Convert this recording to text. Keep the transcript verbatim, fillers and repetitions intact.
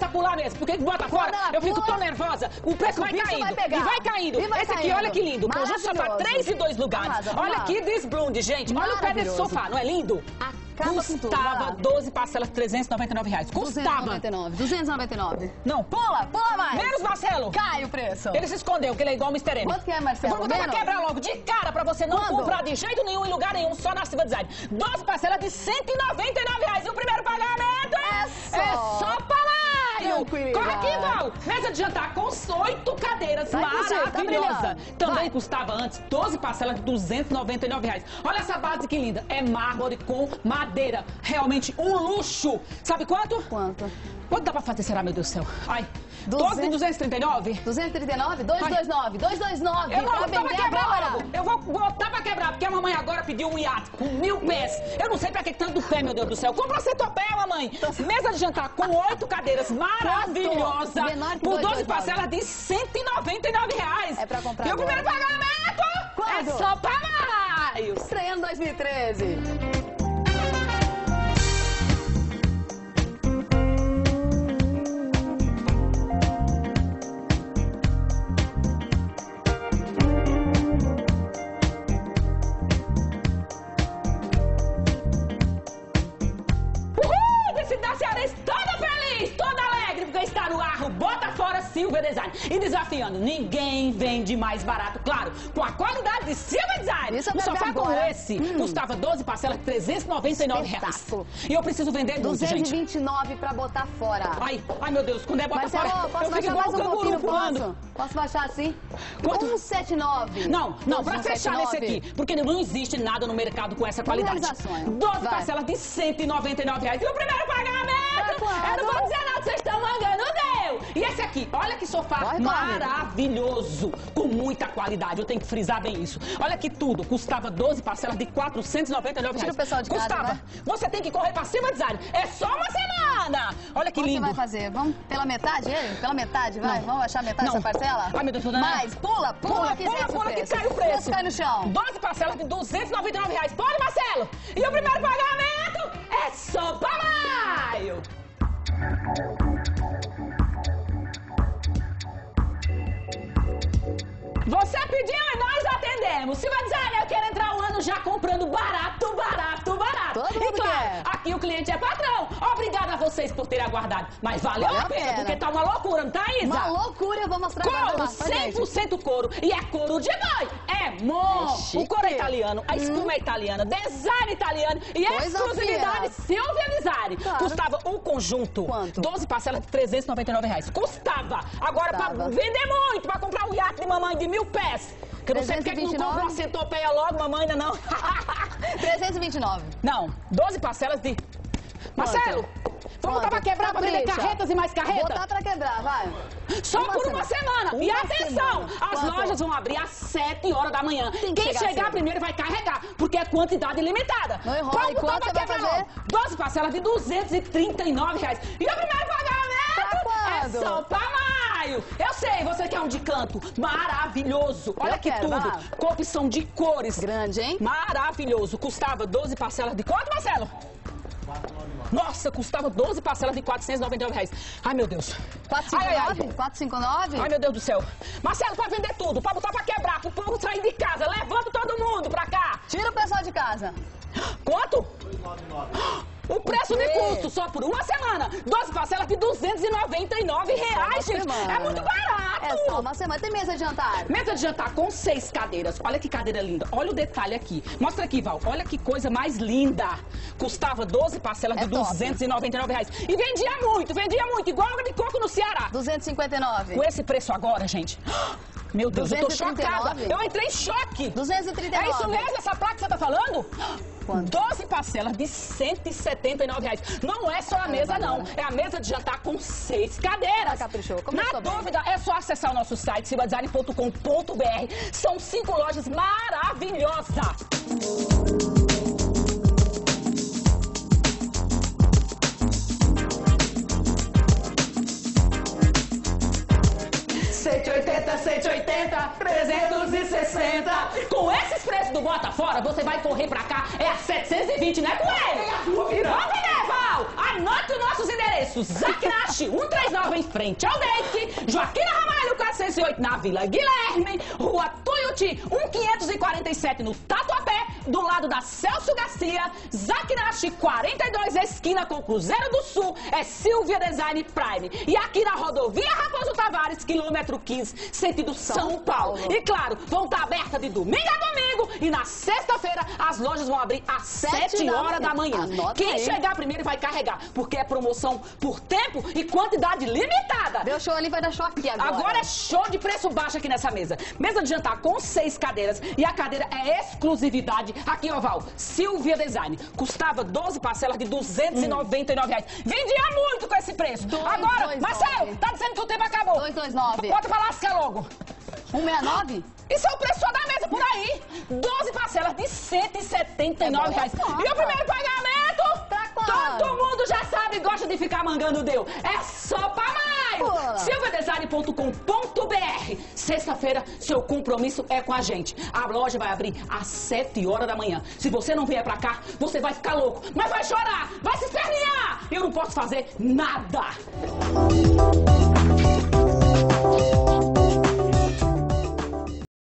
pular mesmo. Porque bota fora, eu fico tão nervosa. O preço vai caindo. E vai caindo. Esse aqui, olha que lindo. Conjunto sofá, três e dois lugares. Olha aqui, desblonde, gente. Olha o pé desse sofá, não é lindo? Custava doze parcelas, trezentos e noventa e nove reais. Custava. duzentos e noventa e nove. Não. Pula, pula mais. Menos, Marcelo. Cai o preço. Ele se escondeu, que ele é igual o mister M. Quanto que é, Marcelo? Eu vou botar pra quebrar logo, de cara, pra você não Quando? comprar de jeito nenhum, em lugar nenhum, só na Silva Design. doze parcelas de cento e noventa e nove reais. E o primeiro pagamento é só, é só para maio. Tranquila. Corre aqui, Val. Mesa de jantar com oito cadeiras. Vai, Maravilhosa. tá Também Vai. custava antes doze parcelas de duzentos e noventa e nove reais. Olha essa base que linda. É mármore com madeira. Realmente um luxo. Sabe quanto? Quanto? Quanto dá pra fazer, será, meu Deus do céu? Ai, duzentos. doze de duzentos e trinta e nove? duzentos e trinta e nove? duzentos e vinte e nove. duzentos e vinte e nove. Eu vou Pra botar pra vender quebrar agora. logo. Eu vou botar pra quebrar, porque a mamãe agora pediu um iate com mil pés. Eu não sei pra que tanto pé, meu Deus do céu. Compra você centopeia, mamãe. Mesa de jantar com oito cadeiras maravilhosa. Por doze parcelas de cento e noventa e nove reais. É pra comprar E o agora. primeiro pagamento Quando? é só pra maio. Estreando dois mil e treze. Está no ar, bota fora Silva Design. E desafiando, ninguém vende mais barato, claro, com a qualidade de Silva Design. Isso um sofá como esse hum. custava doze parcelas de trezentos e noventa e nove reais. E eu preciso vender muito, duzentos e vinte e nove gente. pra botar fora. Ai, ai meu Deus, quando é bota Marcelo, fora, posso eu fico baixar igual mais um um canguru pouquinho, pulando. posso? Posso baixar assim? Quanto? cento e setenta e nove. Não, não, pra fechar nesse cento e setenta e nove. aqui, porque não existe nada no mercado com essa qualidade. doze Vai. parcelas de cento e noventa e nove reais. E o primeiro pagamento, eu não vou dizer nada, vocês estão mangando, deu. E esse aqui, olha que sofá Vai, maravilhoso, com muita qualidade, eu tenho que frisar bem isso. Olha que tudo, custava doze parcelas de quatrocentos e noventa e nove reais. Tira o pessoal de casa, custava. né? Você tem que correr pra Silva Design, é só uma semana. Olha que Quanto lindo. você vai fazer? Vamos pela metade, ele? Pela metade, vai? Não. Vamos achar metade Não. dessa parcela? Ai, meu Deus, não. Mais, pula, pula, Pula, que pula, desce pula, o que preço. cai o preço. Preço cai no chão. doze parcelas de duzentos e noventa e nove reais. Pode, Marcelo? E o primeiro pagamento é só para maio. Você pediu e nós atendemos. Silva Design, eu quero entrar o ano já comprando barato, barato, barato. Todo e mundo claro, quer. aqui o cliente é patrão. Obrigada a vocês por terem aguardado. Mas valeu Valeu a a pena, pena. porque tá uma loucura, não tá, Isa? Uma loucura, eu vou mostrar agora Couro, lá pra cem por cento gente. couro. E é couro de boi. É bom. É chique. O couro é italiano, a espuma é italiana, design italiano e Coisa exclusividade fina. Silvia Design. Claro. Custava um conjunto. Quanto? doze parcelas de trezentos e noventa e nove reais. Custava. Agora, Custava. pra vender muito, pra comprar um iate de mamãe de mil pés. Que eu não sei porque que não compra uma centopeia logo, mamãe, ainda não. trezentos e vinte e nove. Não, doze parcelas de... Marcelo, vamos botar pra quebrar, pra vender Capricha. carretas e mais carretas? Botar pra quebrar, vai. Só Uma por uma semana. semana. E Uma atenção, semana. as Quanto? lojas vão abrir às sete horas da manhã. Tem que Quem chegar chegar cedo. primeiro vai carregar, porque é quantidade limitada. Não enrola. Pode E botar quanto pra você vai quebrar fazer? logo. doze parcelas de duzentos e trinta e nove reais. E o primeiro pagamento Pra é quando? só pra maio. Eu sei, você quer um de canto maravilhoso. Olha Eu que quero, vai tudo. lá. Com opção de cores. Grande, hein? Maravilhoso. Custava doze parcelas de quanto, Marcelo? Nossa, custava doze parcelas de quatrocentos e noventa e nove reais. Ai, meu Deus. quatrocentos e Ai, ai, cinquenta e nove? quatrocentos e cinquenta e nove? Ai, meu Deus do céu. Marcelo, pra vender tudo, pra botar pra quebrar, pro povo sair de casa. Levanta todo mundo pra cá. Tira o pessoal de casa. Quanto? duzentos e noventa e nove. O preço de custo, só por uma semana. doze parcelas de duzentos e noventa e nove reais, gente. semana. É muito barato. É só uma semana. Tem mesa de jantar? Mesa de jantar com seis cadeiras. Olha que cadeira linda. Olha o detalhe aqui. Mostra aqui, Val. Olha que coisa mais linda. Custava doze parcelas É de top. duzentos e noventa e nove reais. E vendia muito, vendia muito. Igual água de coco no Ceará. duzentos e cinquenta e nove. Com esse preço agora, gente. Meu Deus, eu tô duzentos e trinta e chocada. nove. Eu entrei em choque. duzentos e trinta e nove. É isso mesmo, essa placa que você tá falando? Quanto? doze parcelas de cento e setenta e nove reais. Não é só a mesa, não. É a mesa de jantar com seis cadeiras. Ah, caprichou. Na Começou bem. dúvida, é só acessar o nosso site, silva design ponto com ponto br. São cinco lojas maravilhosas. cento e oitenta, cento e oitenta, trezentos e sessenta. Com esses preços do Bota Fora, você vai correr pra cá, é a setecentos e vinte, né, Coelho? Vamos ver, Val! Anote os nossos endereços. endereço Zacnache cento e trinta e nove em frente ao D E C, Joaquina Ramalho quatrocentos e oito na Vila Guilherme, Rua Tuiuti quinhentos e quarenta e sete no Tatuapé, do lado da Celso Garcia, Zacnache quarenta e dois, esquina com Cruzeiro do Sul, é Silvia Design Prime. E aqui na rodovia Raposo Tavares, quilômetro quinze, sentido São Paulo. E claro, vão estar abertas de domingo a domingo e na sexta-feira as lojas vão abrir às sete horas da manhã. Anota Quem aí. chegar primeiro vai carregar, porque é promoção por tempo e quantidade limitada. Deu show ali, vai dar show aqui agora. Agora é show de preço baixo aqui nessa mesa. Mesa de jantar com seis cadeiras e a cadeira é exclusividade aqui em Oval. Silvia Design. Custava doze parcelas de duzentos e noventa e nove reais. Vendia muito com esse preço. Dois, Agora, dois, Marcelo, nove. tá dizendo que o tempo acabou. dois dois nove. Bota pra lascar logo. cento e sessenta e nove? Isso é o preço só da mesa por aí. doze parcelas de cento e setenta e nove reais. É bom, E o primeiro pagamento? Pra quando? Todo mundo já sabe e gosta de ficar mangando deu. É só pra maio. Pô. silvia design ponto com ponto br. Sexta-feira, seu compromisso é com a gente. A loja vai abrir às sete horas da manhã. Se você não vier pra cá, você vai ficar louco. Mas vai chorar, vai se espernear. Eu não posso fazer nada.